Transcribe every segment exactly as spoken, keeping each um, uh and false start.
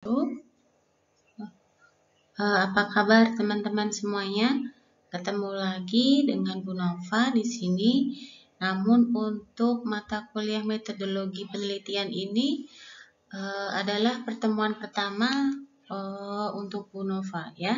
Uh, apa kabar teman-teman semuanya? Ketemu lagi dengan Bu Nova di sini. Namun untuk mata kuliah metodologi penelitian ini uh, adalah pertemuan pertama uh, untuk Bu Nova ya.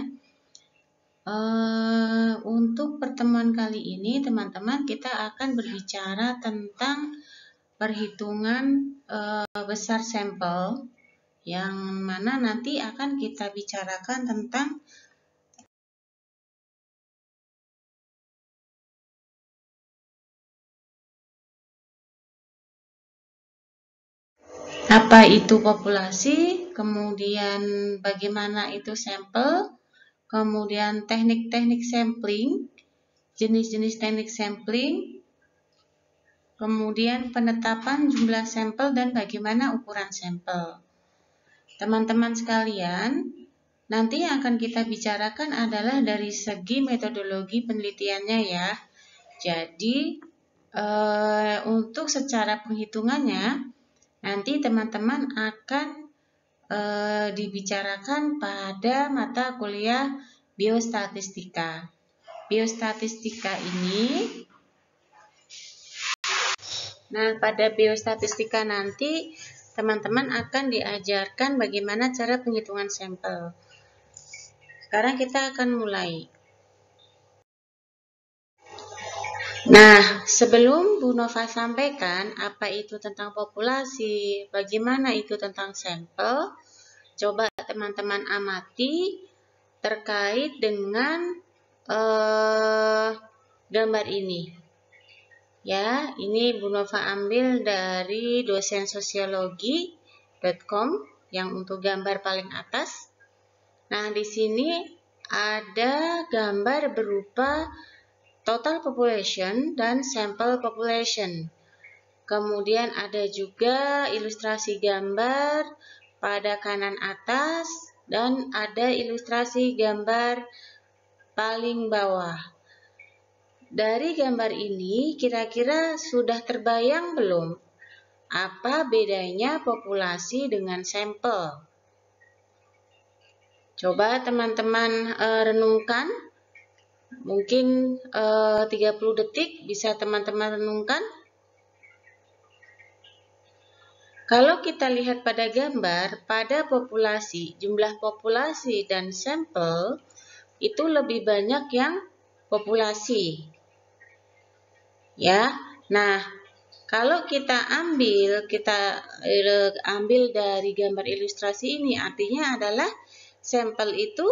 Uh, untuk pertemuan kali ini teman-teman kita akan berbicara tentang perhitungan uh, besar sampel, yang mana nanti akan kita bicarakan tentang apa itu populasi, kemudian bagaimana itu sampel, kemudian teknik-teknik sampling, jenis-jenis teknik sampling, kemudian penetapan jumlah sampel dan bagaimana ukuran sampel. Teman-teman sekalian, nanti yang akan kita bicarakan adalah dari segi metodologi penelitiannya ya. Jadi eh, untuk secara penghitungannya nanti teman-teman akan eh, dibicarakan pada mata kuliah biostatistika. Biostatistika ini, nah pada biostatistika nanti teman-teman akan diajarkan bagaimana cara penghitungan sampel. Sekarang kita akan mulai. Nah, sebelum Bu Nova sampaikan apa itu tentang populasi, bagaimana itu tentang sampel, coba teman-teman amati terkait dengan eh, gambar ini. Ya, ini Bu Nova ambil dari dosen sosiologi dot com yang untuk gambar paling atas. Nah, di sini ada gambar berupa total population dan sample population. Kemudian ada juga ilustrasi gambar pada kanan atas dan ada ilustrasi gambar paling bawah. Dari gambar ini kira-kira sudah terbayang belum apa bedanya populasi dengan sampel? Coba teman-teman e, renungkan. Mungkin e, tiga puluh detik bisa teman-teman renungkan. Kalau kita lihat pada gambar, pada populasi, jumlah populasi dan sampel itu lebih banyak yang populasi. Ya. Nah, kalau kita ambil kita eh, ambil dari gambar ilustrasi ini, artinya adalah sampel itu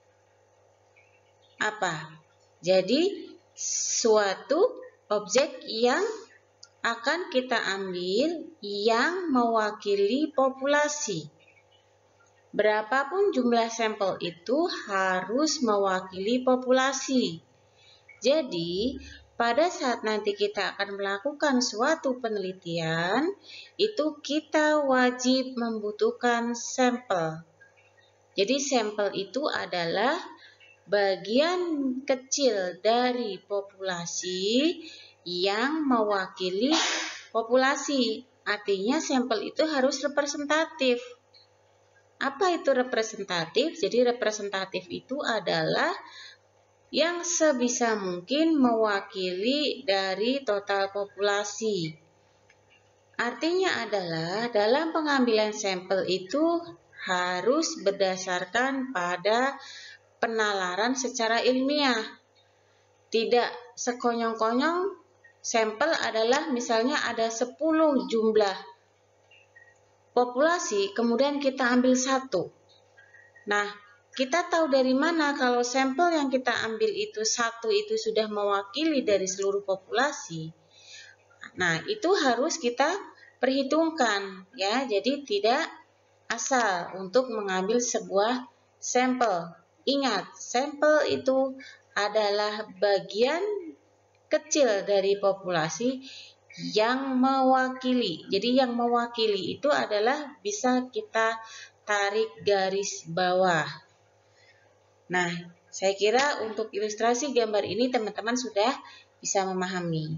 apa? Jadi suatu objek yang akan kita ambil yang mewakili populasi. Berapapun jumlah sampel itu harus mewakili populasi. Jadi, pada saat nanti kita akan melakukan suatu penelitian, itu kita wajib membutuhkan sampel. Jadi, sampel itu adalah bagian kecil dari populasi yang mewakili populasi. Artinya sampel itu harus representatif. Apa itu representatif? Jadi representatif itu adalah yang sebisa mungkin mewakili dari total populasi. Artinya adalah dalam pengambilan sampel itu harus berdasarkan pada penalaran secara ilmiah. Tidak sekonyong-konyong sampel adalah misalnya ada sepuluh jumlah populasi, kemudian kita ambil satu. Nah, kita tahu dari mana kalau sampel yang kita ambil itu satu itu sudah mewakili dari seluruh populasi. Nah, itu harus kita perhitungkan ya. Jadi tidak asal untuk mengambil sebuah sampel. Ingat, sampel itu adalah bagian kecil dari populasi yang mewakili. Jadi yang mewakili itu adalah bisa kita tarik garis bawah. Nah, saya kira untuk ilustrasi gambar ini teman-teman sudah bisa memahami.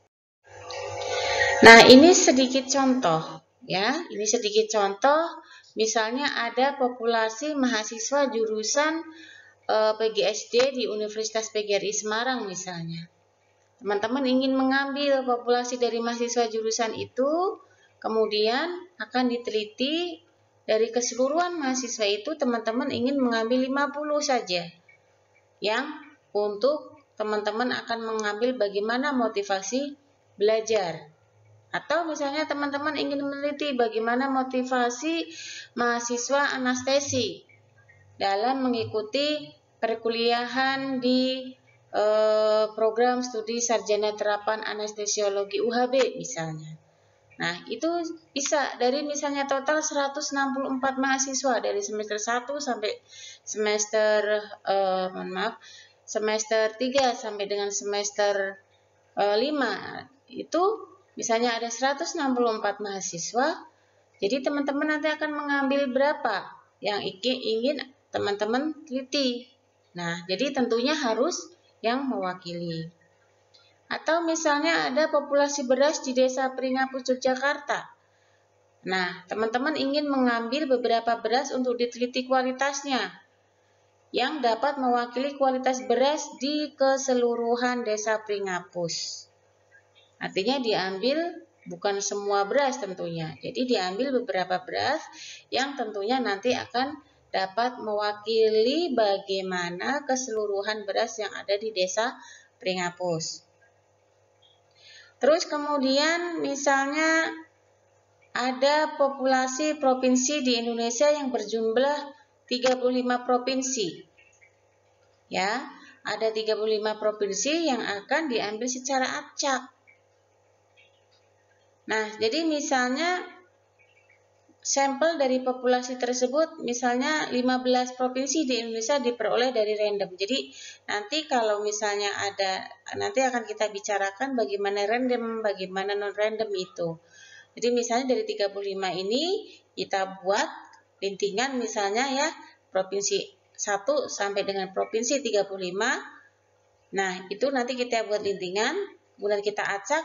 Nah, ini sedikit contoh ya. Ini sedikit contoh misalnya ada populasi mahasiswa jurusan eh, P G S D di Universitas P G R I Semarang misalnya. Teman-teman ingin mengambil populasi dari mahasiswa jurusan itu, kemudian akan diteliti dari keseluruhan mahasiswa itu, teman-teman ingin mengambil lima puluh saja. Yang untuk teman-teman akan mengambil bagaimana motivasi belajar. Atau misalnya teman-teman ingin meneliti bagaimana motivasi mahasiswa anestesi dalam mengikuti perkuliahan di eh, program studi sarjana terapan anestesiologi U H B misalnya. Nah, itu bisa dari misalnya total seratus enam puluh empat mahasiswa dari semester satu sampai semester eh, mohon maaf, semester tiga sampai dengan semester eh, lima. Itu misalnya ada seratus enam puluh empat mahasiswa, jadi teman-teman nanti akan mengambil berapa yang ingin teman-teman teliti. Nah, jadi tentunya harus yang mewakili. Atau misalnya ada populasi beras di Desa Pringapus, Yogyakarta. Nah, teman-teman ingin mengambil beberapa beras untuk diteliti kualitasnya, yang dapat mewakili kualitas beras di keseluruhan Desa Pringapus. Artinya diambil bukan semua beras tentunya. Jadi diambil beberapa beras yang tentunya nanti akan dapat mewakili bagaimana keseluruhan beras yang ada di Desa Pringapus. Terus kemudian misalnya ada populasi provinsi di Indonesia yang berjumlah tiga puluh lima provinsi. Ya, ada tiga puluh lima provinsi yang akan diambil secara acak. Nah, jadi misalnya sampel dari populasi tersebut, misalnya lima belas provinsi di Indonesia diperoleh dari random. Jadi nanti kalau misalnya ada, nanti akan kita bicarakan bagaimana random, bagaimana non-random itu. Jadi misalnya dari tiga puluh lima ini kita buat lintingan misalnya ya, provinsi satu sampai dengan provinsi tiga puluh lima. Nah, itu nanti kita buat lintingan, kemudian kita acak,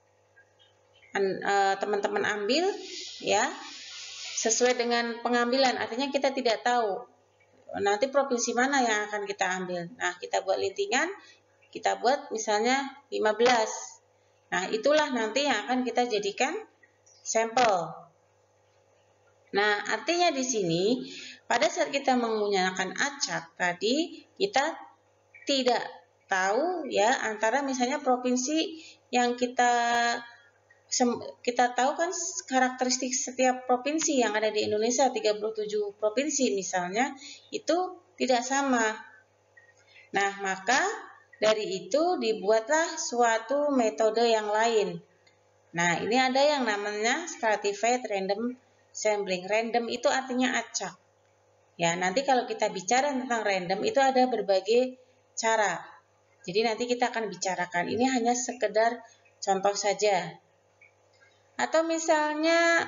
teman-teman ambil ya sesuai dengan pengambilan, artinya kita tidak tahu nanti provinsi mana yang akan kita ambil. Nah, kita buat lintingan, kita buat misalnya lima belas. Nah, itulah nanti yang akan kita jadikan sampel. Nah, artinya di sini pada saat kita menggunakan acak tadi, kita tidak tahu ya antara misalnya provinsi yang kita kita tahu kan karakteristik setiap provinsi yang ada di Indonesia, tiga puluh tujuh provinsi misalnya, itu tidak sama. Nah, maka dari itu dibuatlah suatu metode yang lain. Nah, ini ada yang namanya stratified random sampling. Random itu artinya acak. Ya, nanti kalau kita bicara tentang random itu ada berbagai cara. Jadi nanti kita akan bicarakan. Ini hanya sekedar contoh saja. Atau misalnya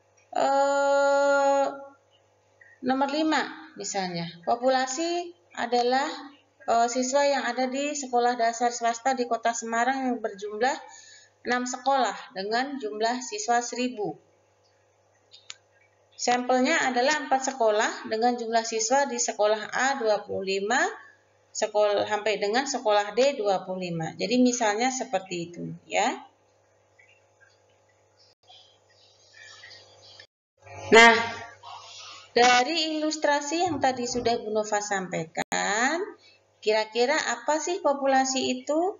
eh, nomor lima misalnya, populasi adalah eh, siswa yang ada di sekolah dasar swasta di Kota Semarang yang berjumlah enam sekolah dengan jumlah siswa seribu. Sampelnya adalah empat sekolah dengan jumlah siswa di sekolah A dua puluh lima sekolah sampai dengan sekolah D dua puluh lima. Jadi misalnya seperti itu ya. Nah, dari ilustrasi yang tadi sudah Bu Nova sampaikan, kira-kira apa sih populasi itu?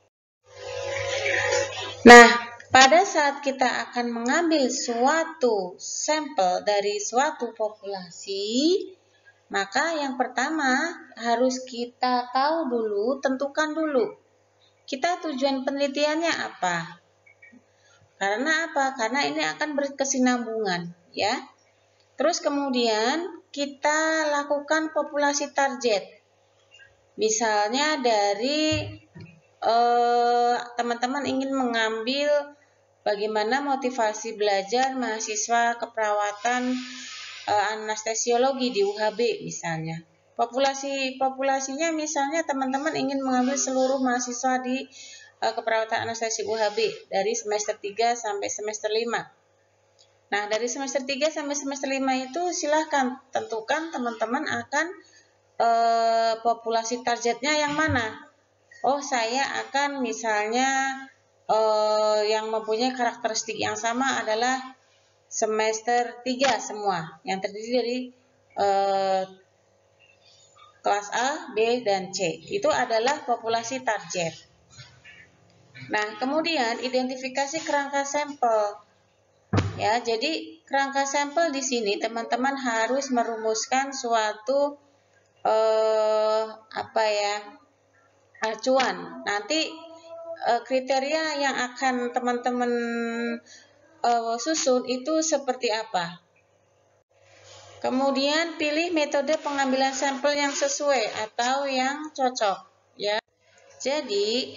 Nah, pada saat kita akan mengambil suatu sampel dari suatu populasi, maka yang pertama harus kita tahu dulu, tentukan dulu, kita tujuan penelitiannya apa? Karena apa? Karena ini akan berkesinambungan, ya. Terus kemudian kita lakukan populasi target. Misalnya dari teman-teman eh, ingin mengambil bagaimana motivasi belajar mahasiswa keperawatan eh, anestesiologi di U H B misalnya. Populasi populasinya misalnya teman-teman ingin mengambil seluruh mahasiswa di eh, keperawatan anestesi U H B dari semester tiga sampai semester lima. Nah, dari semester tiga sampai semester lima itu silahkan tentukan teman-teman akan eh, populasi targetnya yang mana. Oh, saya akan misalnya eh, yang mempunyai karakteristik yang sama adalah semester tiga semua, yang terdiri dari eh, kelas A, B, dan C. Itu adalah populasi target. Nah, kemudian identifikasi kerangka sampel. Ya, jadi kerangka sampel di sini teman-teman harus merumuskan suatu eh, apa ya acuan. Nanti eh, kriteria yang akan teman-teman eh, susun itu seperti apa. Kemudian pilih metode pengambilan sampel yang sesuai atau yang cocok. Ya, jadi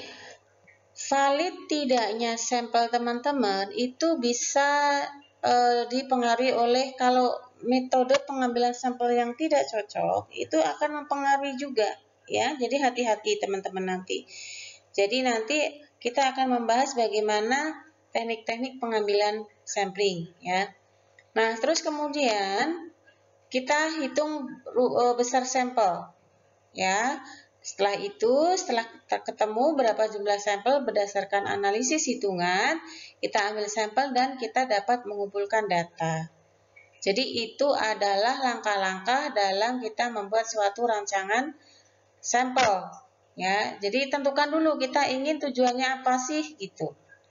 valid tidaknya sampel teman-teman itu bisa e, dipengaruhi oleh kalau metode pengambilan sampel yang tidak cocok itu akan mempengaruhi juga ya. Jadi hati-hati teman-teman nanti. Jadi nanti kita akan membahas bagaimana teknik-teknik pengambilan sampling ya. Nah, terus kemudian kita hitung e, besar sampel ya. Setelah itu, setelah kita ketemu berapa jumlah sampel berdasarkan analisis hitungan, kita ambil sampel dan kita dapat mengumpulkan data. Jadi itu adalah langkah-langkah dalam kita membuat suatu rancangan sampel. Ya, jadi tentukan dulu kita ingin tujuannya apa sih gitu.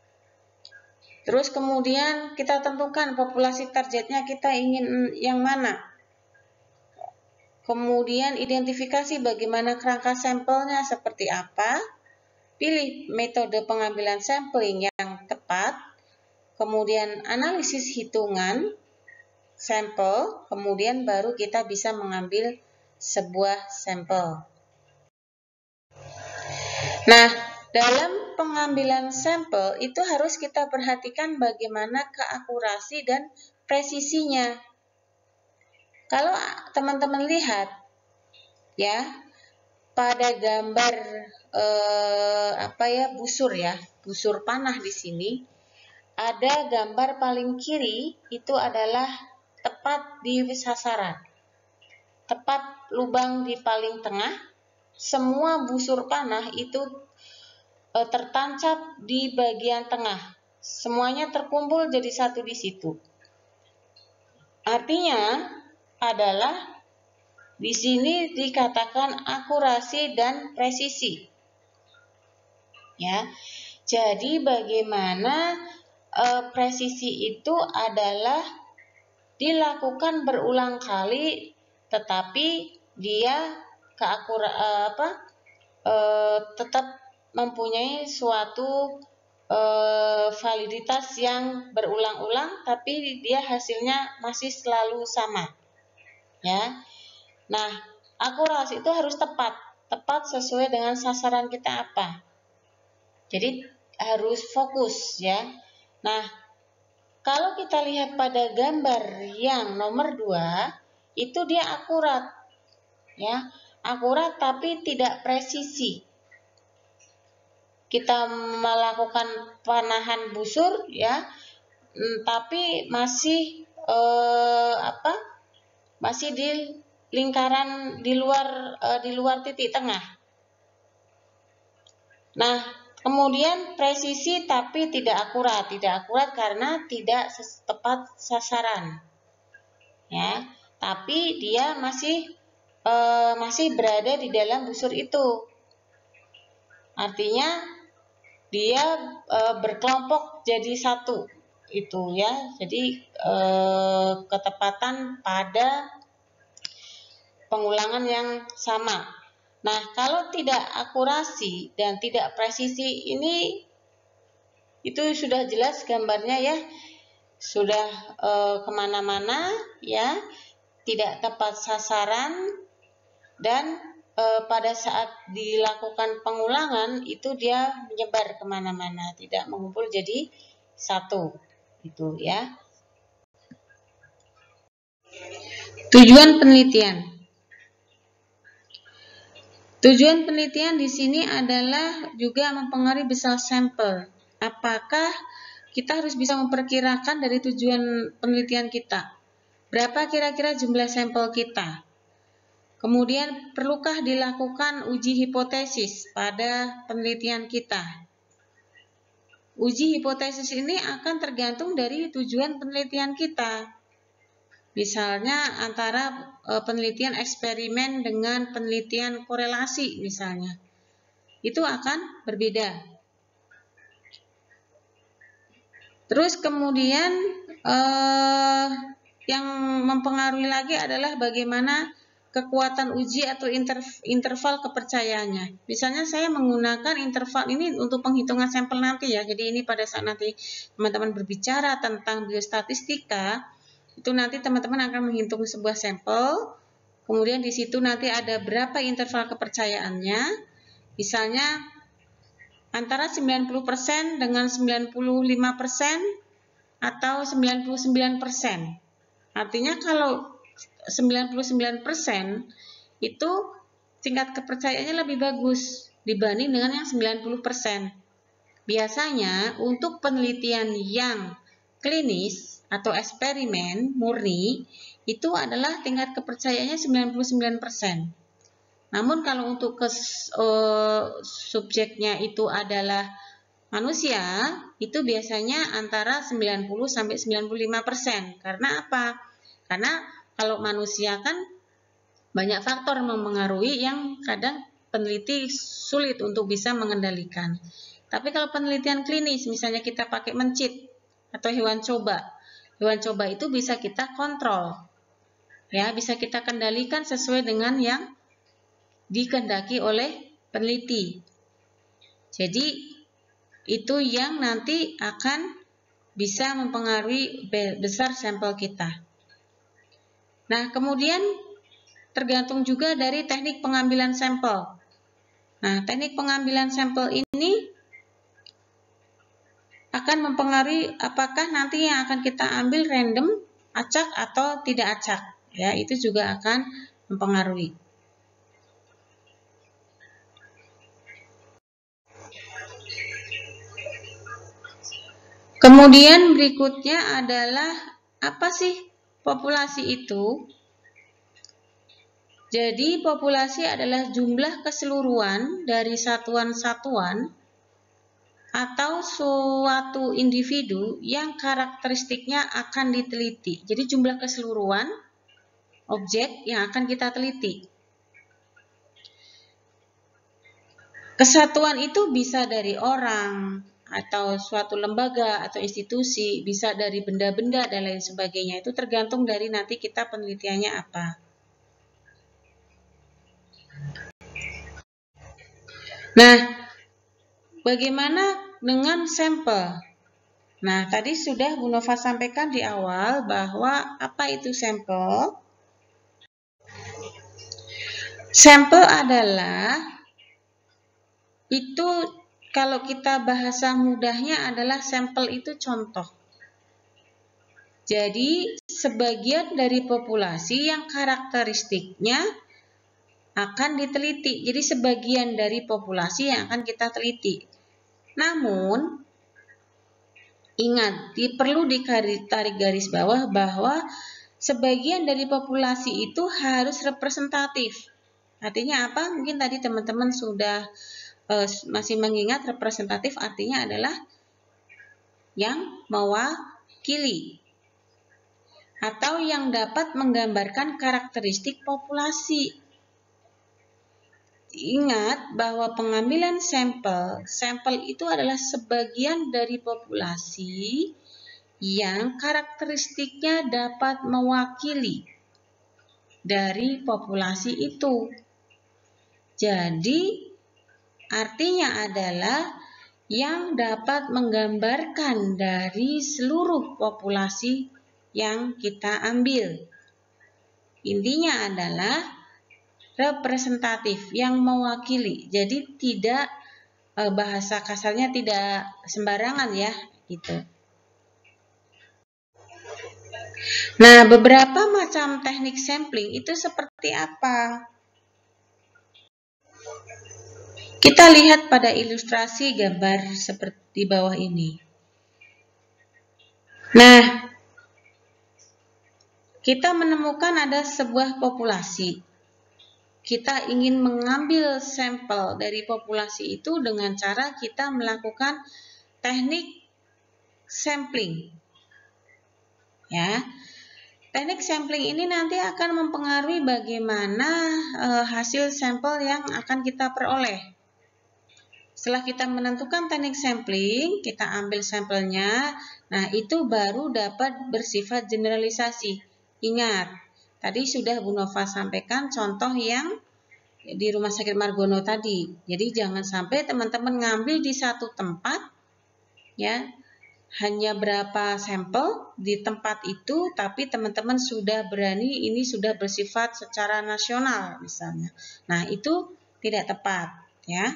Terus kemudian kita tentukan populasi targetnya kita ingin yang mana. Kemudian identifikasi bagaimana kerangka sampelnya seperti apa. Pilih metode pengambilan sampling yang tepat. Kemudian analisis hitungan sampel. Kemudian baru kita bisa mengambil sebuah sampel. Nah, dalam pengambilan sampel itu harus kita perhatikan bagaimana keakurasi dan presisinya. Kalau teman-teman lihat ya pada gambar eh, apa ya busur ya, busur panah di sini ada gambar paling kiri itu adalah tepat di sasaran. Tepat lubang di paling tengah, semua busur panah itu eh, tertancap di bagian tengah. Semuanya terkumpul jadi satu di situ. Artinya adalah di sini dikatakan akurasi dan presisi. Ya. Jadi bagaimana e, presisi itu adalah dilakukan berulang kali tetapi dia keakura e, apa? E, tetap mempunyai suatu e, validitas yang berulang-ulang tapi dia hasilnya masih selalu sama. Ya. Nah, akurasi itu harus tepat, tepat sesuai dengan sasaran kita apa. Jadi harus fokus ya. Nah, kalau kita lihat pada gambar yang nomor dua, itu dia akurat. Ya, akurat tapi tidak presisi. Kita melakukan panahan busur ya, tapi masih eh, apa? Masih di lingkaran di luar e, di luar titik tengah. Nah, kemudian presisi tapi tidak akurat, tidak akurat karena tidak tepat sasaran. Ya, tapi dia masih e, masih berada di dalam busur itu. Artinya dia e, berkelompok jadi satu itu ya. Jadi e, ketepatan pada pengulangan yang sama. Nah, kalau tidak akurasi dan tidak presisi ini itu sudah jelas gambarnya ya, sudah e, kemana-mana ya, tidak tepat sasaran dan e, pada saat dilakukan pengulangan itu dia menyebar kemana-mana, tidak mengumpul jadi satu, itu ya. Tujuan penelitian. Tujuan penelitian di sini adalah juga mempengaruhi besar sampel. Apakah kita harus bisa memperkirakan dari tujuan penelitian kita. Berapa kira-kira jumlah sampel kita? Kemudian, perlukah dilakukan uji hipotesis pada penelitian kita? Uji hipotesis ini akan tergantung dari tujuan penelitian kita. Misalnya antara e, penelitian eksperimen dengan penelitian korelasi misalnya. Itu akan berbeda. Terus kemudian e, yang mempengaruhi lagi adalah bagaimana kekuatan uji atau interval kepercayaannya. Misalnya saya menggunakan interval ini untuk penghitungan sampel nanti ya. Jadi ini pada saat nanti teman-teman berbicara tentang biostatistika, itu nanti teman-teman akan menghitung sebuah sampel. Kemudian di situ nanti ada berapa interval kepercayaannya. Misalnya antara sembilan puluh persen dengan sembilan puluh lima persen atau sembilan puluh sembilan persen. Artinya kalau sembilan puluh sembilan persen itu tingkat kepercayaannya lebih bagus dibanding dengan yang sembilan puluh persen. Biasanya untuk penelitian yang klinis atau eksperimen murni itu adalah tingkat kepercayaannya sembilan puluh sembilan persen. Namun kalau untuk ke, uh, subjeknya itu adalah manusia, itu biasanya antara sembilan puluh sampai sembilan puluh lima persen. Karena apa? Karena kalau manusia kan banyak faktor mempengaruhi yang kadang peneliti sulit untuk bisa mengendalikan. Tapi kalau penelitian klinis, misalnya kita pakai mencit atau hewan coba, hewan coba itu bisa kita kontrol, ya, bisa kita kendalikan sesuai dengan yang dikehendaki oleh peneliti. Jadi itu yang nanti akan bisa mempengaruhi besar sampel kita. Nah, kemudian tergantung juga dari teknik pengambilan sampel. Nah, teknik pengambilan sampel ini akan mempengaruhi apakah nanti yang akan kita ambil random, acak atau tidak acak. Ya, itu juga akan mempengaruhi. Kemudian berikutnya adalah apa sih populasi itu? Jadi populasi adalah jumlah keseluruhan dari satuan-satuan atau suatu individu yang karakteristiknya akan diteliti. Jadi jumlah keseluruhan objek yang akan kita teliti. Kesatuan itu bisa dari orang atau suatu lembaga atau institusi, bisa dari benda-benda dan lain sebagainya. Itu tergantung dari nanti kita penelitiannya apa. Nah, bagaimana dengan sampel? Nah, tadi sudah Bu Nova sampaikan di awal bahwa apa itu sampel? Sampel adalah, itu kalau kita bahasa mudahnya adalah sampel itu contoh. Jadi, sebagian dari populasi yang karakteristiknya akan diteliti. Jadi sebagian dari populasi yang akan kita teliti. Namun, ingat, perlu ditarik garis bawah bahwa sebagian dari populasi itu harus representatif. Artinya apa? Mungkin tadi teman-teman sudah uh, masih mengingat representatif artinya adalah yang mewakili atau yang dapat menggambarkan karakteristik populasi. Ingat bahwa pengambilan sampel, sampel itu adalah sebagian dari populasi yang karakteristiknya dapat mewakili dari populasi itu. Jadi, artinya adalah yang dapat menggambarkan dari seluruh populasi yang kita ambil. Intinya adalah representatif yang mewakili. Jadi tidak e, bahasa kasarnya tidak sembarangan ya, gitu. Nah, beberapa macam teknik sampling itu seperti apa? Kita lihat pada ilustrasi gambar seperti di bawah ini. Nah, kita menemukan ada sebuah populasi. Kita ingin mengambil sampel dari populasi itu dengan cara kita melakukan teknik sampling. Ya. Teknik sampling ini nanti akan mempengaruhi bagaimana e, hasil sampel yang akan kita peroleh. Setelah kita menentukan teknik sampling, kita ambil sampelnya. Nah, itu baru dapat bersifat generalisasi. Ingat, tadi sudah Bu Nova sampaikan contoh yang di Rumah Sakit Margono tadi. Jadi jangan sampai teman-teman ngambil di satu tempat, ya, hanya berapa sampel di tempat itu, tapi teman-teman sudah berani ini sudah bersifat secara nasional misalnya. Nah, itu tidak tepat, ya.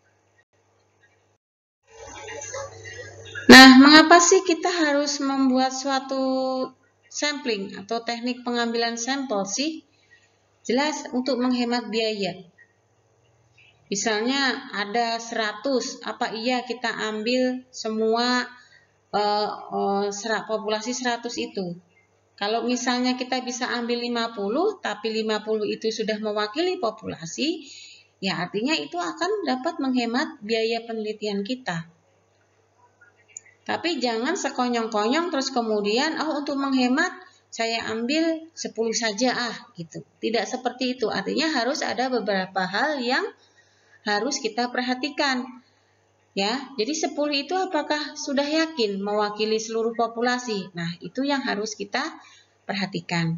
Nah, mengapa sih kita harus membuat suatu sampling atau teknik pengambilan sampel sih? Jelas untuk menghemat biaya. Misalnya ada seratus, apa iya kita ambil semua uh, uh, serat populasi seratus itu? Kalau misalnya kita bisa ambil lima puluh, tapi lima puluh itu sudah mewakili populasi, ya artinya itu akan dapat menghemat biaya penelitian kita. Tapi jangan sekonyong-konyong terus kemudian oh untuk menghemat saya ambil sepuluh saja ah gitu. Tidak seperti itu. Artinya harus ada beberapa hal yang harus kita perhatikan. Ya, jadi sepuluh itu apakah sudah yakin mewakili seluruh populasi? Nah, itu yang harus kita perhatikan.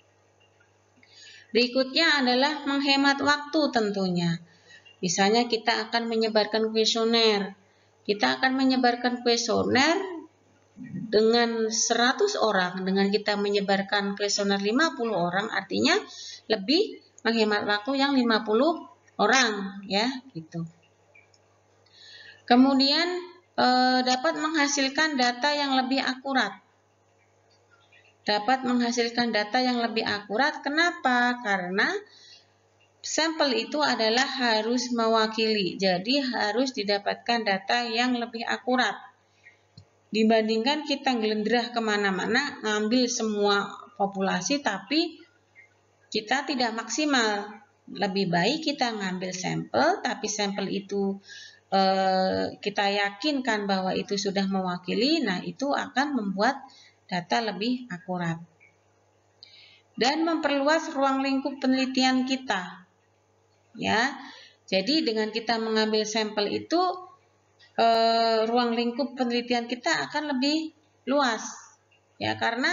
Berikutnya adalah menghemat waktu tentunya. Misalnya kita akan menyebarkan kuesioner. Kita akan menyebarkan kuesioner dengan seratus orang, dengan kita menyebarkan kuesioner lima puluh orang, artinya lebih menghemat waktu yang lima puluh orang, ya, gitu. Kemudian eh, dapat menghasilkan data yang lebih akurat. Dapat menghasilkan data yang lebih akurat. Kenapa? Karena sampel itu adalah harus mewakili, jadi harus didapatkan data yang lebih akurat. Dibandingkan kita ngelendrah kemana-mana, ngambil semua populasi, tapi kita tidak maksimal. Lebih baik kita ngambil sampel, tapi sampel itu eh, kita yakinkan bahwa itu sudah mewakili, nah itu akan membuat data lebih akurat. Dan memperluas ruang lingkup penelitian kita. Ya, jadi dengan kita mengambil sampel itu eh, ruang lingkup penelitian kita akan lebih luas, ya, karena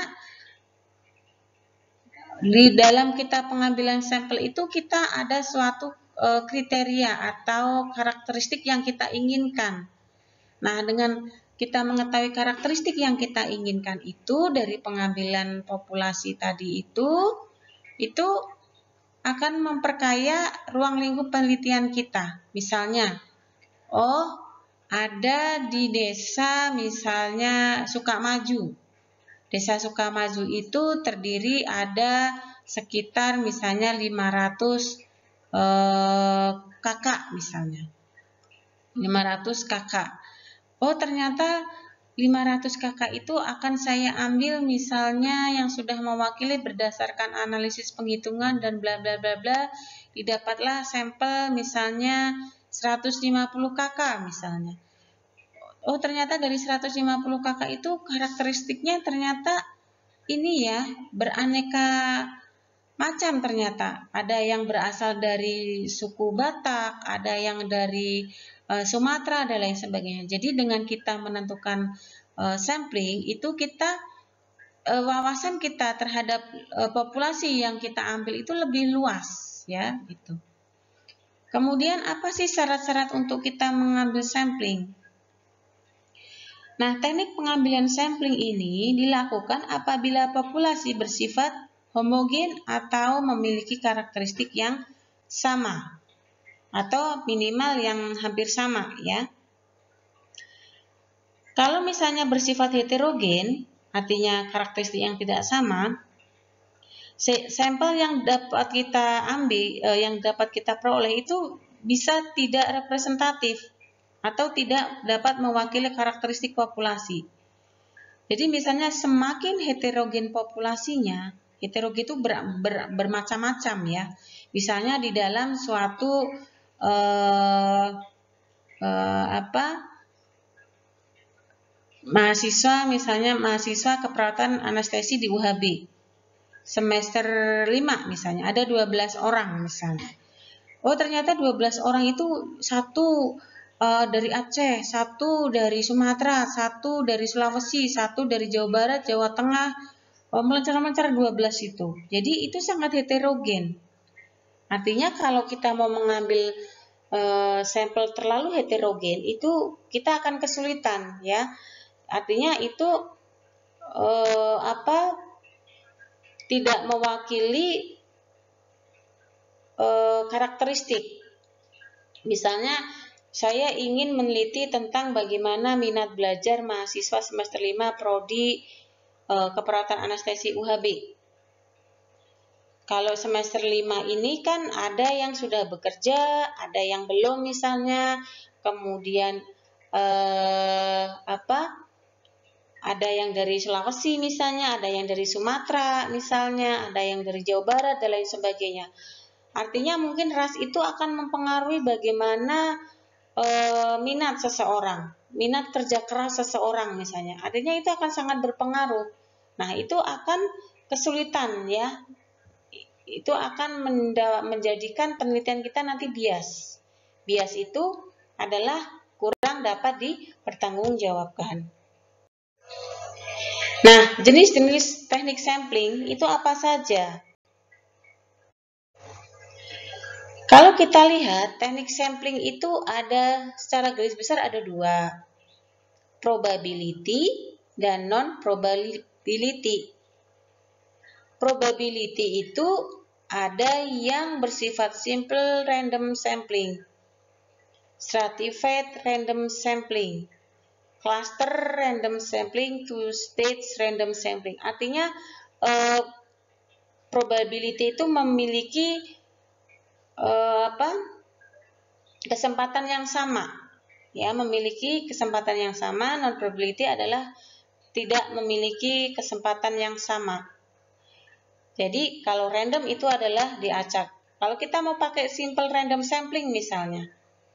di dalam kita pengambilan sampel itu kita ada suatu eh, kriteria atau karakteristik yang kita inginkan. Nah, dengan kita mengetahui karakteristik yang kita inginkan itu dari pengambilan populasi tadi itu, itu akan memperkaya ruang lingkup penelitian kita. Misalnya, oh ada di desa misalnya Sukamaju. Desa Sukamaju itu terdiri ada sekitar misalnya lima ratus eh, kakak misalnya. lima ratus kakak. Oh ternyata lima ratus kakak itu akan saya ambil misalnya yang sudah mewakili berdasarkan analisis penghitungan dan bla bla bla bla, didapatlah sampel misalnya seratus lima puluh kakak misalnya. Oh ternyata dari seratus lima puluh kakak itu karakteristiknya ternyata ini ya beraneka macam ternyata. Ada yang berasal dari suku Batak, ada yang dari Sumatera dan lain sebagainya. Jadi dengan kita menentukan uh, sampling itu kita uh, wawasan kita terhadap uh, populasi yang kita ambil itu lebih luas, ya, gitu. Kemudian apa sih syarat-syarat untuk kita mengambil sampling? Nah, teknik pengambilan sampling ini dilakukan apabila populasi bersifat homogen atau memiliki karakteristik yang sama, atau minimal yang hampir sama, ya. Kalau misalnya bersifat heterogen, artinya karakteristik yang tidak sama, sampel yang dapat kita ambil, yang dapat kita peroleh itu bisa tidak representatif atau tidak dapat mewakili karakteristik populasi. Jadi misalnya semakin heterogen populasinya, heterogen itu ber, ber, bermacam-macam ya. Misalnya di dalam suatu eh, eh, apa mahasiswa, misalnya mahasiswa keperawatan anestesi di U H B semester lima misalnya, ada dua belas orang misalnya. Oh, ternyata dua belas orang itu satu uh, dari Aceh, satu dari Sumatera, satu dari Sulawesi, satu dari Jawa Barat, Jawa Tengah, oh, melancar-melancar dua belas itu. Jadi itu sangat heterogen. Artinya kalau kita mau mengambil uh, sampel terlalu heterogen, itu kita akan kesulitan ya. Artinya itu uh, apa tidak mewakili uh, karakteristik. Misalnya saya ingin meneliti tentang bagaimana minat belajar mahasiswa semester lima prodi uh, keperawatan anestesi U H B. Kalau semester lima ini kan ada yang sudah bekerja, ada yang belum misalnya, kemudian uh, apa? Ada yang dari Sulawesi misalnya, ada yang dari Sumatera misalnya, ada yang dari Jawa Barat dan lain sebagainya. Artinya mungkin ras itu akan mempengaruhi bagaimana e, minat seseorang, minat kerja keras seseorang misalnya. Artinya itu akan sangat berpengaruh. Nah, itu akan kesulitan ya. Itu akan menjadikan penelitian kita nanti bias. Bias itu adalah kurang dapat dipertanggungjawabkan. Nah, jenis-jenis teknik sampling itu apa saja? Kalau kita lihat, teknik sampling itu ada secara garis besar ada dua, probability dan non-probability. Probability itu ada yang bersifat simple random sampling, stratified random sampling, cluster random sampling, two stage random sampling. Artinya eh, probability itu memiliki eh, apa? kesempatan yang sama. Ya, memiliki kesempatan yang sama. Non probability adalah tidak memiliki kesempatan yang sama. Jadi kalau random itu adalah diacak. Kalau kita mau pakai simple random sampling misalnya,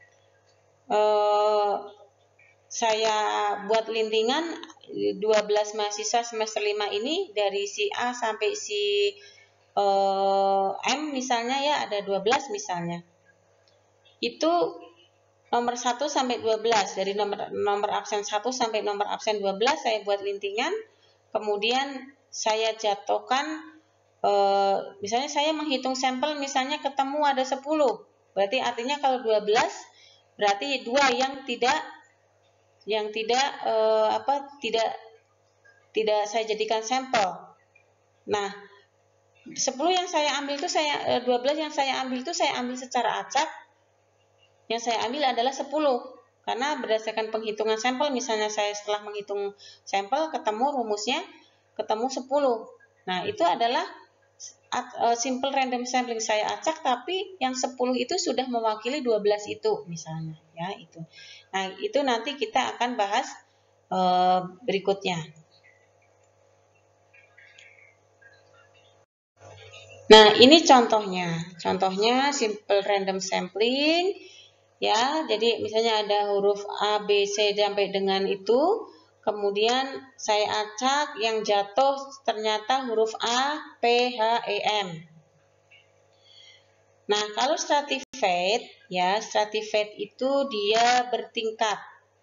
eh, saya buat lintingan dua belas mahasiswa semester lima ini dari si A sampai si eh, M misalnya ya, ada dua belas misalnya. Itu nomor satu sampai dua belas, dari nomor nomor absen satu sampai nomor absen dua belas saya buat lintingan, kemudian saya jatuhkan eh, misalnya saya menghitung sampel misalnya ketemu ada sepuluh. Berarti artinya kalau dua belas berarti dua yang tidak yang tidak eh, apa tidak tidak saya jadikan sampel. Nah, sepuluh yang saya ambil itu saya dua belas yang saya ambil itu saya ambil secara acak. Yang saya ambil adalah sepuluh. Karena berdasarkan penghitungan sampel, misalnya saya setelah menghitung sampel ketemu rumusnya ketemu sepuluh. Nah, itu adalah simple random sampling, saya acak tapi yang sepuluh itu sudah mewakili dua belas itu misalnya ya itu. Nah, itu nanti kita akan bahas eh, berikutnya. Nah, ini contohnya. Contohnya simple random sampling ya. Jadi misalnya ada huruf A, B, C sampai dengan itu. Kemudian saya acak, yang jatuh ternyata huruf A, P, H, E, M. Nah, kalau stratified ya, stratified itu dia bertingkat.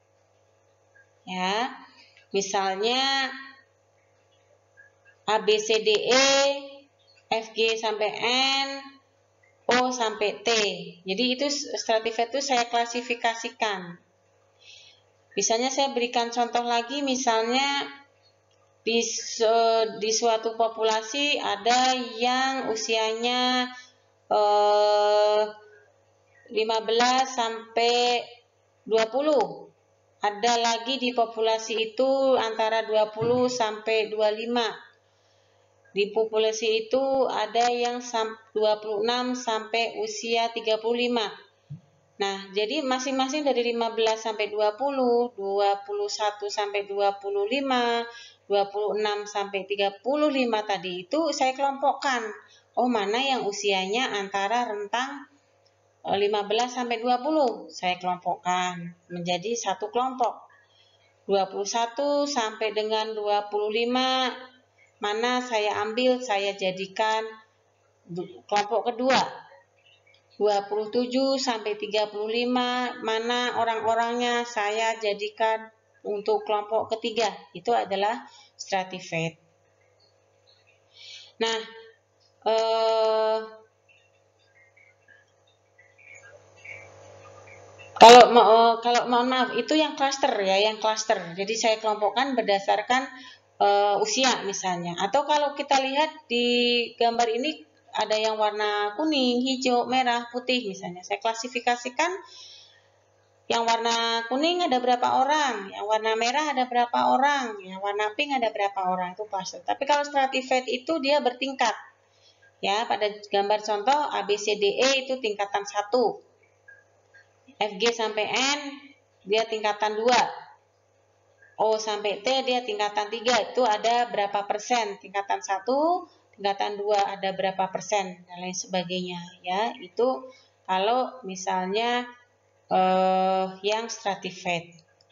Ya. Misalnya A, B, C, D, E, F, G sampai N, O sampai T. Jadi itu stratified itu saya klasifikasikan. Misalnya saya berikan contoh lagi, misalnya di, di suatu populasi ada yang usianya eh, lima belas sampai dua puluh. Ada lagi di populasi itu antara dua puluh sampai dua puluh lima. Di populasi itu ada yang dua puluh enam sampai usia tiga puluh lima. Nah, jadi masing-masing dari lima belas sampai dua puluh, dua puluh satu sampai dua puluh lima, dua puluh enam sampai tiga puluh lima tadi itu saya kelompokkan. Oh, mana yang usianya antara rentang lima belas sampai dua puluh. Saya kelompokkan menjadi satu kelompok. dua puluh satu sampai dengan dua puluh lima mana saya ambil, saya jadikan kelompok kedua. dua puluh tujuh sampai tiga puluh lima mana orang-orangnya saya jadikan untuk kelompok ketiga. Itu adalah stratified. Nah, eh, kalau eh, kalau mohon maaf itu yang cluster ya, yang cluster. Jadi saya kelompokkan berdasarkan uh, usia misalnya. Atau kalau kita lihat di gambar ini ada yang warna kuning, hijau, merah, putih misalnya. Saya klasifikasikan yang warna kuning ada berapa orang, yang warna merah ada berapa orang, yang warna pink ada berapa orang, itu cluster. Tapi kalau stratified itu dia bertingkat. Ya, pada gambar contoh A B C D E itu tingkatan satu. F G sampai N dia tingkatan dua. O sampai T dia tingkatan tiga. Itu ada berapa persen? Tingkatan satu, tingkatan dua ada berapa persen dan lain sebagainya ya. Itu kalau misalnya eh, yang stratified.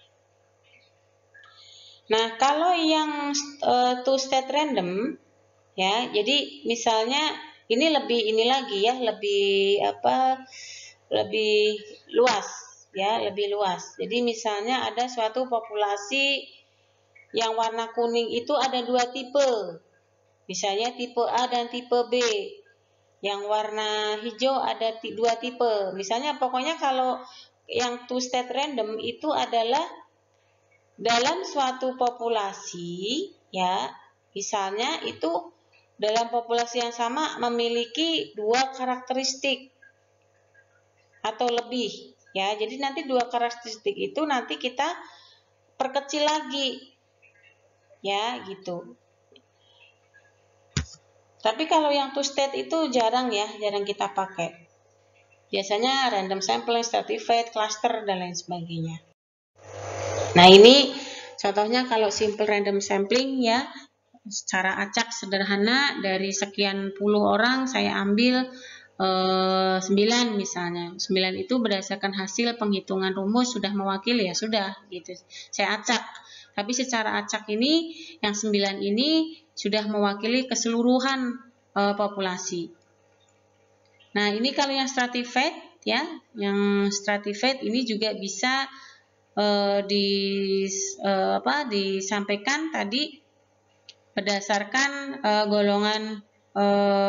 Nah, kalau yang eh, two state random ya, jadi misalnya ini lebih ini lagi ya, lebih apa? lebih luas ya, lebih luas. Jadi misalnya ada suatu populasi yang warna kuning itu ada dua tipe. Misalnya tipe A dan tipe B. Yang warna hijau ada dua tipe. Misalnya pokoknya kalau yang two state random itu adalah dalam suatu populasi ya, misalnya itu dalam populasi yang sama memiliki dua karakteristik atau lebih ya. Jadi nanti dua karakteristik itu nanti kita perkecil lagi ya gitu. Tapi kalau yang two state itu jarang ya, jarang kita pakai. Biasanya random sampling, stratified, cluster dan lain sebagainya. Nah, ini contohnya kalau simple random sampling ya, secara acak sederhana dari sekian puluh orang saya ambil sembilan misalnya. sembilan itu berdasarkan hasil penghitungan rumus sudah mewakili ya sudah gitu. Saya acak. Tapi secara acak ini yang sembilan ini sudah mewakili keseluruhan e, populasi. Nah, ini kalau yang stratified ya, yang stratified ini juga bisa e, di e, apa disampaikan tadi berdasarkan e, golongan e,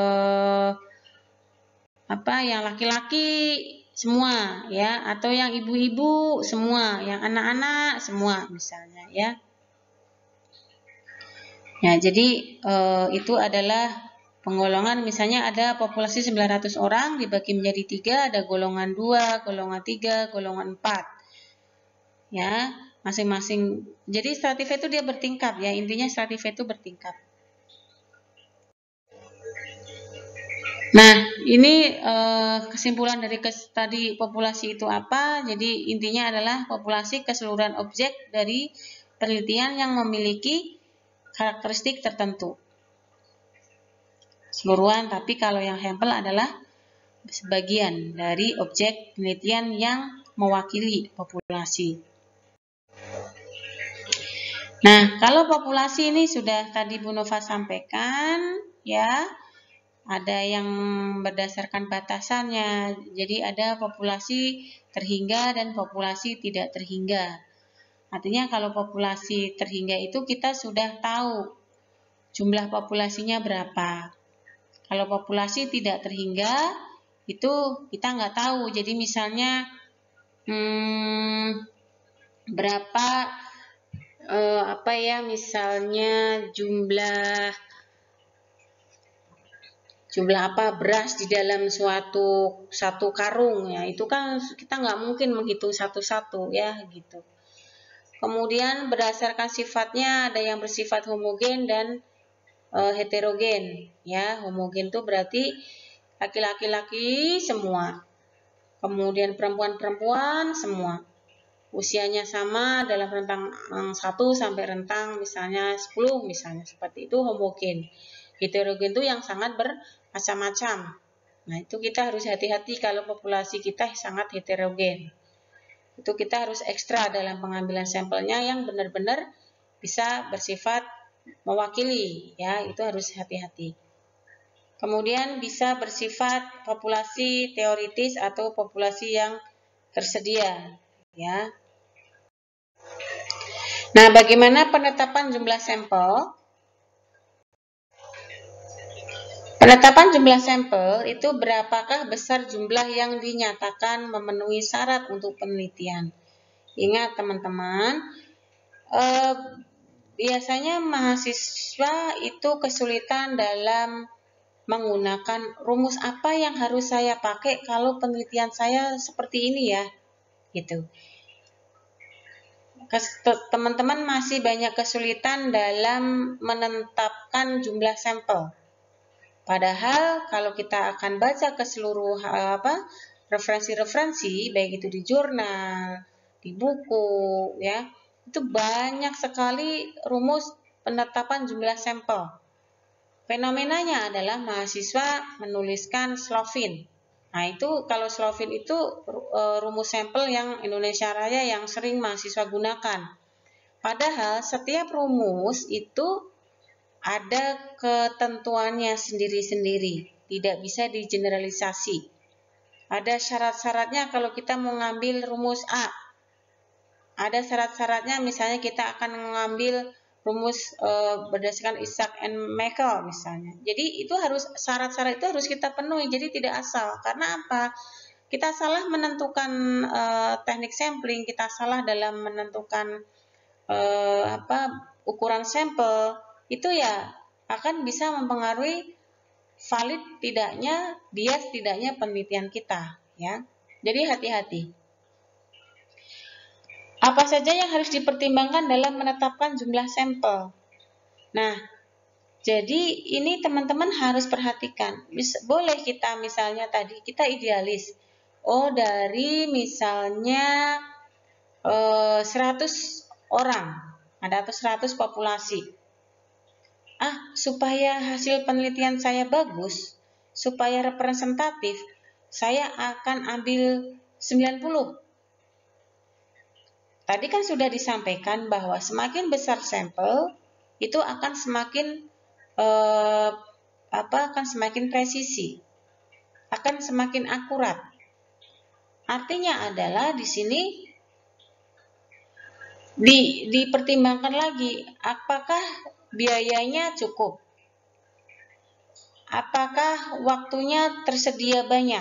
apa yang laki-laki semua ya, atau yang ibu-ibu semua, yang anak-anak semua misalnya ya. Ya, jadi e, itu adalah penggolongan. Misalnya ada populasi sembilan ratus orang dibagi menjadi tiga, ada golongan dua, golongan tiga, golongan empat. Ya, masing-masing. Jadi stratified itu dia bertingkat ya, intinya stratified itu bertingkat. Nah, ini eh, kesimpulan dari kes, tadi populasi itu apa? Jadi intinya adalah populasi keseluruhan objek dari penelitian yang memiliki karakteristik tertentu. Keseluruhan, tapi kalau yang sampel adalah sebagian dari objek penelitian yang mewakili populasi. Nah, kalau populasi ini sudah tadi Bu Nova sampaikan, ya. Ada yang berdasarkan batasannya, jadi ada populasi terhingga dan populasi tidak terhingga. Artinya kalau populasi terhingga itu kita sudah tahu jumlah populasinya berapa. Kalau populasi tidak terhingga itu kita nggak tahu. Jadi misalnya hmm, berapa eh, apa ya misalnya jumlah jumlah apa beras di dalam suatu satu karung ya, itu kan kita nggak mungkin menghitung satu-satu ya gitu. Kemudian berdasarkan sifatnya ada yang bersifat homogen dan e, heterogen ya. Homogen itu berarti laki-laki laki semua, kemudian perempuan-perempuan semua. usianya sama dalam rentang satu sampai rentang misalnya sepuluh misalnya, seperti itu homogen. Heterogen itu yang sangat bermacam-macam. Nah, itu kita harus hati-hati kalau populasi kita sangat heterogen. Itu kita harus ekstra dalam pengambilan sampelnya yang benar-benar bisa bersifat mewakili, ya, itu harus hati-hati. Kemudian bisa bersifat populasi teoritis atau populasi yang tersedia, ya. Nah, bagaimana penetapan jumlah sampel? Penetapan jumlah sampel itu berapakah besar jumlah yang dinyatakan memenuhi syarat untuk penelitian. Ingat teman-teman, eh, biasanya mahasiswa itu kesulitan dalam menggunakan rumus apa yang harus saya pakai kalau penelitian saya seperti ini ya, gitu. Teman-teman masih banyak kesulitan dalam menetapkan jumlah sampel. Padahal kalau kita akan baca ke seluruh apa referensi-referensi, baik itu di jurnal, di buku, ya, itu banyak sekali rumus penetapan jumlah sampel. Fenomenanya adalah mahasiswa menuliskan Slovin. Nah, itu kalau Slovin itu rumus sampel yang Indonesia Raya yang sering mahasiswa gunakan. Padahal setiap rumus itu ada ketentuannya sendiri-sendiri, tidak bisa digeneralisasi. Ada syarat-syaratnya kalau kita mau ngambil rumus A. Ada syarat-syaratnya misalnya kita akan mengambil rumus e, berdasarkan Isaac and Michael misalnya. Jadi itu harus syarat-syarat itu harus kita penuhi, jadi tidak asal. Karena apa? Kita salah menentukan e, teknik sampling, kita salah dalam menentukan e, apa ukuran sampel, itu ya akan bisa mempengaruhi valid tidaknya, bias tidaknya penelitian kita, ya. Jadi hati-hati. Apa saja yang harus dipertimbangkan dalam menetapkan jumlah sampel? Nah, jadi ini teman-teman harus perhatikan. Boleh kita misalnya tadi kita idealis. Oh, dari misalnya eh, seratus orang, ada atau seratus populasi. Ah, supaya hasil penelitian saya bagus, supaya representatif, saya akan ambil sembilan puluh. Tadi kan sudah disampaikan bahwa semakin besar sampel, itu akan semakin eh, apa? Akan semakin presisi, akan semakin akurat. Artinya adalah di sini di, dipertimbangkan lagi, apakah biayanya cukup? Apakah waktunya tersedia banyak?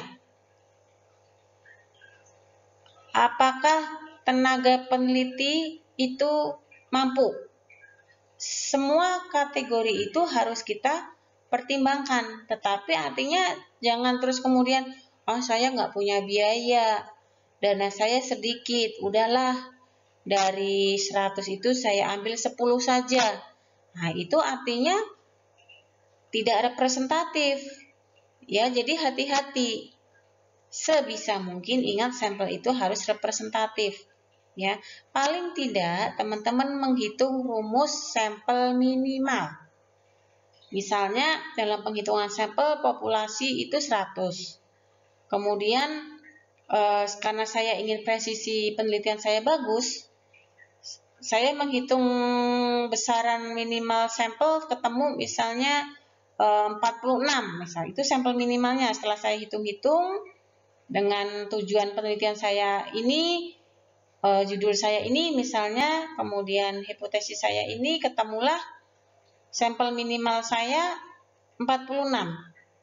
Apakah tenaga peneliti itu mampu? Semua kategori itu harus kita pertimbangkan. Tetapi artinya jangan terus kemudian, oh saya nggak punya biaya, dana saya sedikit, udahlah dari seratus itu saya ambil sepuluh saja. Nah, itu artinya tidak representatif. Ya, jadi hati-hati. Sebisa mungkin ingat sampel itu harus representatif. Ya, paling tidak teman-teman menghitung rumus sampel minimal. Misalnya dalam penghitungan sampel populasi itu seratus. Kemudian eh, karena saya ingin presisi penelitian saya bagus, saya menghitung besaran minimal sampel ketemu misalnya empat puluh enam, misal itu sampel minimalnya. Setelah saya hitung-hitung dengan tujuan penelitian saya ini, eh, judul saya ini misalnya, kemudian hipotesis saya ini, ketemulah sampel minimal saya empat puluh enam.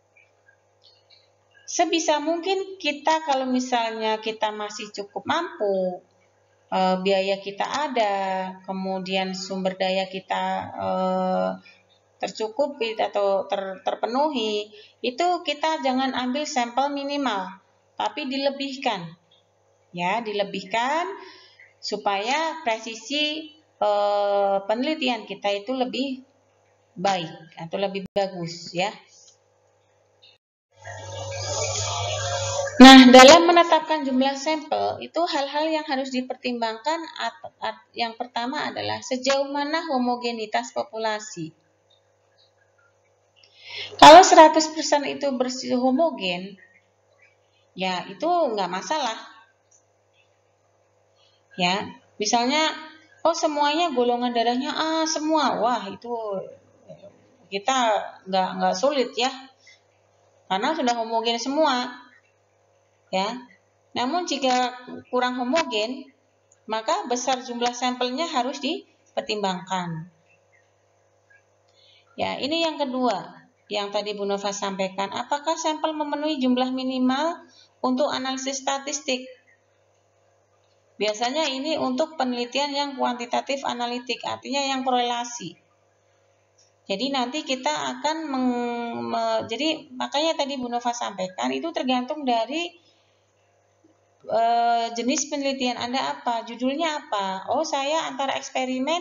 Sebisa mungkin kita kalau misalnya kita masih cukup mampu, eh, biaya kita ada, kemudian sumber daya kita eh, tercukupi atau ter, terpenuhi, itu kita jangan ambil sampel minimal, tapi dilebihkan, ya, dilebihkan supaya presisi eh, penelitian kita itu lebih baik atau lebih bagus, ya. Nah, dalam menetapkan jumlah sampel, itu hal-hal yang harus dipertimbangkan. Yang pertama adalah sejauh mana homogenitas populasi. Kalau seratus persen itu bersih homogen, ya itu nggak masalah. Ya, misalnya, oh semuanya golongan darahnya A semua, wah itu kita nggak nggak sulit ya, karena sudah homogen semua. Ya, namun jika kurang homogen, maka besar jumlah sampelnya harus dipertimbangkan. Ya, ini yang kedua yang tadi Bu Nova sampaikan, apakah sampel memenuhi jumlah minimal untuk analisis statistik? Biasanya ini untuk penelitian yang kuantitatif analitik, artinya yang korelasi. Jadi nanti kita akan meng, me, jadi makanya tadi Bu Nova sampaikan itu tergantung dari e, jenis penelitian Anda apa, judulnya apa. Oh, saya antara eksperimen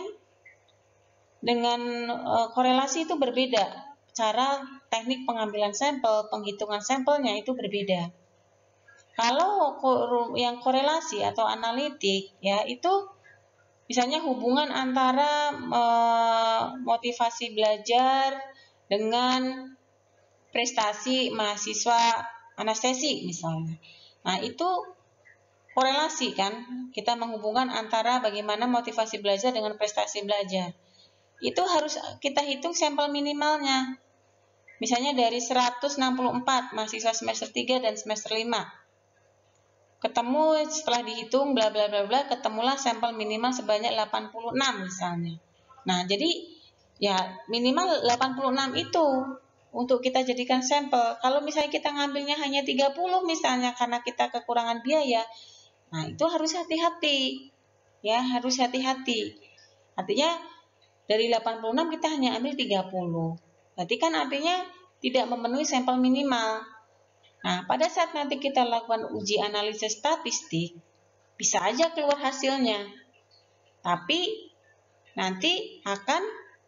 dengan e, korelasi itu berbeda. Cara teknik pengambilan sampel, penghitungan sampelnya itu berbeda. Kalau yang korelasi atau analitik, ya itu misalnya hubungan antara e, motivasi belajar dengan prestasi mahasiswa anestesi misalnya. Nah, itu korelasi kan, kita menghubungkan antara bagaimana motivasi belajar dengan prestasi belajar. Itu harus kita hitung sampel minimalnya. Misalnya dari seratus enam puluh empat mahasiswa semester tiga dan semester lima. Ketemu setelah dihitung bla bla bla bla, ketemulah sampel minimal sebanyak delapan puluh enam misalnya. Nah, jadi ya minimal delapan puluh enam itu untuk kita jadikan sampel. Kalau misalnya kita ngambilnya hanya tiga puluh misalnya karena kita kekurangan biaya, nah itu harus hati-hati. Ya, harus hati-hati. Artinya dari delapan puluh enam kita hanya ambil tiga puluh. Berarti kan artinya tidak memenuhi sampel minimal. Nah, pada saat nanti kita lakukan uji analisis statistik, bisa aja keluar hasilnya. Tapi nanti akan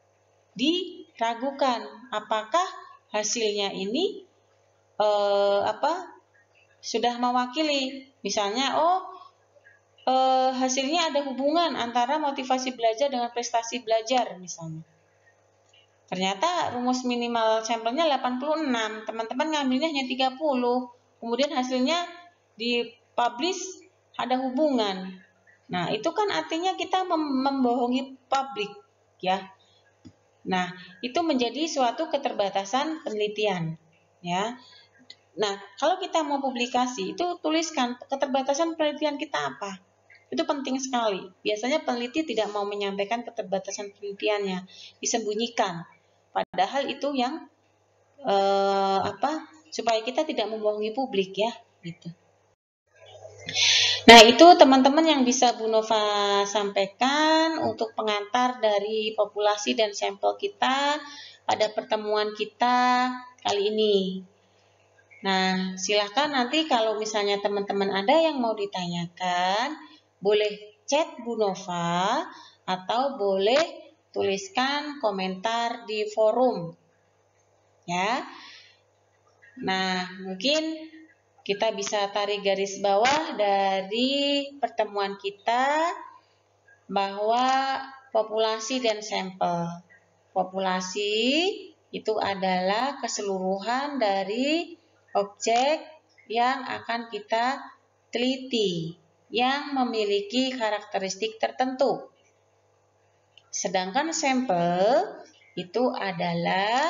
diragukan apakah hasilnya ini eh, apa sudah mewakili. Misalnya, oh eh, hasilnya ada hubungan antara motivasi belajar dengan prestasi belajar misalnya. Ternyata rumus minimal sampelnya delapan puluh enam, teman-teman ngambilnya hanya tiga puluh. Kemudian hasilnya dipublish ada hubungan. Nah, itu kan artinya kita mem membohongi publik, ya. Nah, itu menjadi suatu keterbatasan penelitian, ya. Nah, kalau kita mau publikasi, itu tuliskan keterbatasan penelitian kita apa. Itu penting sekali. Biasanya peneliti tidak mau menyampaikan keterbatasan penelitiannya, disembunyikan. Padahal itu yang eh, apa supaya kita tidak membohongi publik ya, gitu. Nah, itu teman-teman yang bisa Bu Nova sampaikan untuk pengantar dari populasi dan sampel kita pada pertemuan kita kali ini. Nah, silahkan nanti kalau misalnya teman-teman ada yang mau ditanyakan, boleh chat Bu Nova atau boleh tuliskan komentar di forum. Ya. Nah, mungkin kita bisa tarik garis bawah dari pertemuan kita bahwa populasi dan sampel. Populasi itu adalah keseluruhan dari objek yang akan kita teliti yang memiliki karakteristik tertentu. Sedangkan sampel itu adalah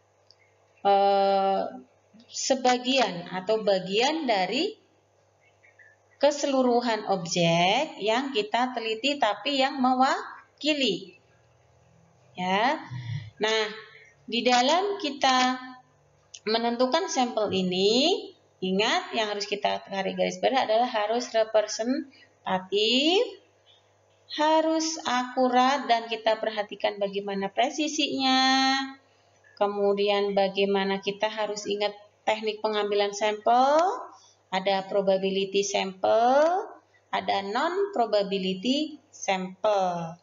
eh, sebagian atau bagian dari keseluruhan objek yang kita teliti tapi yang mewakili. Ya. Nah, di dalam kita menentukan sampel ini, ingat yang harus kita tarik garis bawah adalah harus representatif, harus akurat dan kita perhatikan bagaimana presisinya. Kemudian bagaimana kita harus ingat teknik pengambilan sampel, ada probability sampel, ada non-probability sampel.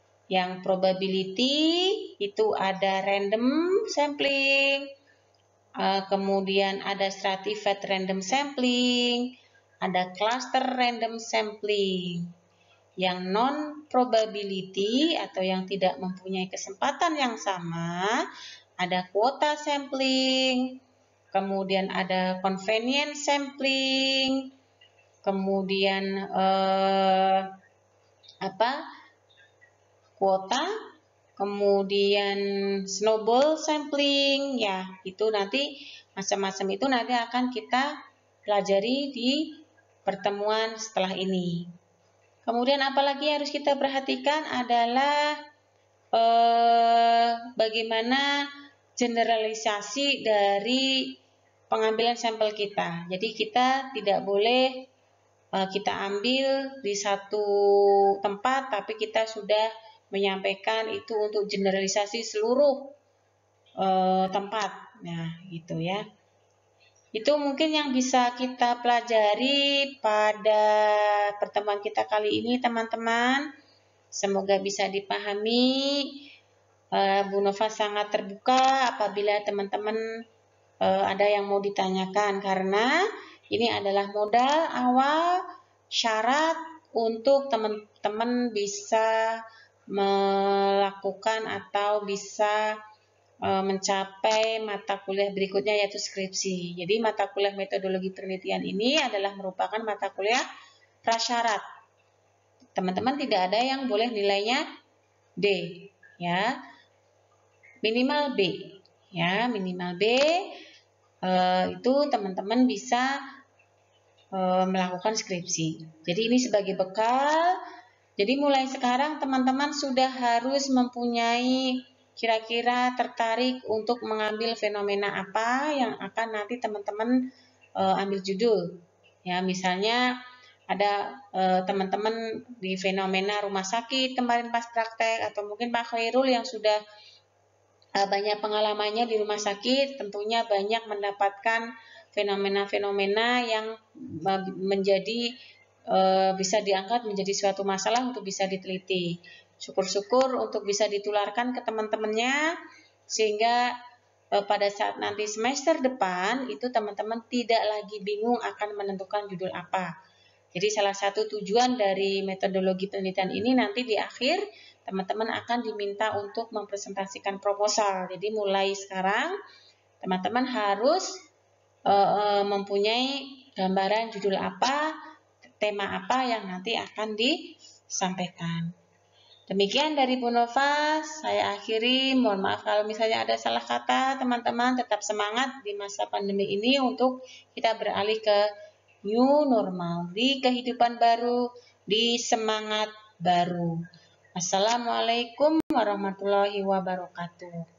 Yang probability itu ada random sampling, uh, kemudian ada stratified random sampling, ada cluster random sampling. Yang non probability atau yang tidak mempunyai kesempatan yang sama, ada quota sampling, kemudian ada convenience sampling, kemudian eh, apa kuota, kemudian snowball sampling, ya itu nanti macam-macam itu nanti akan kita pelajari di pertemuan setelah ini. Kemudian apalagi yang harus kita perhatikan adalah eh, bagaimana generalisasi dari pengambilan sampel kita. Jadi kita tidak boleh uh, kita ambil di satu tempat, tapi kita sudah menyampaikan itu untuk generalisasi seluruh uh, tempat. Nah, gitu ya. Itu mungkin yang bisa kita pelajari pada pertemuan kita kali ini, teman-teman. Semoga bisa dipahami. Uh, Bu Nova sangat terbuka apabila teman-teman ada yang mau ditanyakan, karena ini adalah modal awal syarat untuk teman-teman bisa melakukan atau bisa e, mencapai mata kuliah berikutnya yaitu skripsi. Jadi mata kuliah metodologi penelitian ini adalah merupakan mata kuliah prasyarat. Teman-teman tidak ada yang boleh nilainya D, ya. Minimal B, ya, minimal B. Uh, itu teman-teman bisa uh, melakukan skripsi. Jadi ini sebagai bekal. Jadi mulai sekarang teman-teman sudah harus mempunyai kira-kira tertarik untuk mengambil fenomena apa yang akan nanti teman-teman uh, ambil judul. Ya, misalnya ada teman-teman uh, di fenomena rumah sakit kemarin pas praktek, atau mungkin Pak Khairul yang sudah banyak pengalamannya di rumah sakit, tentunya banyak mendapatkan fenomena-fenomena yang menjadi e, bisa diangkat menjadi suatu masalah untuk bisa diteliti. Syukur-syukur untuk bisa ditularkan ke teman-temannya, sehingga e, pada saat nanti semester depan itu teman-teman tidak lagi bingung akan menentukan judul apa. Jadi salah satu tujuan dari metodologi penelitian ini nanti di akhir teman-teman akan diminta untuk mempresentasikan proposal. Jadi mulai sekarang teman-teman harus uh, mempunyai gambaran judul apa, tema apa yang nanti akan disampaikan. Demikian dari Bu Nova, saya akhiri. Mohon maaf kalau misalnya ada salah kata, teman-teman tetap semangat di masa pandemi ini untuk kita beralih ke new normal, di kehidupan baru, di semangat baru. Assalamualaikum warahmatullahi wabarakatuh.